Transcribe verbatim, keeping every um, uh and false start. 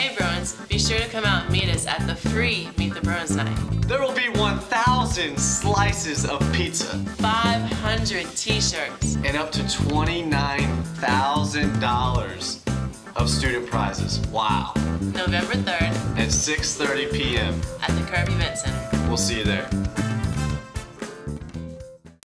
Hey Bruins, be sure to come out and meet us at the free Meet the Bruins night. There will be one thousand slices of pizza. five hundred t-shirts. And up to twenty-nine thousand dollars of student prizes. Wow. November third At six thirty p m at the Curb Event Center. We'll see you there.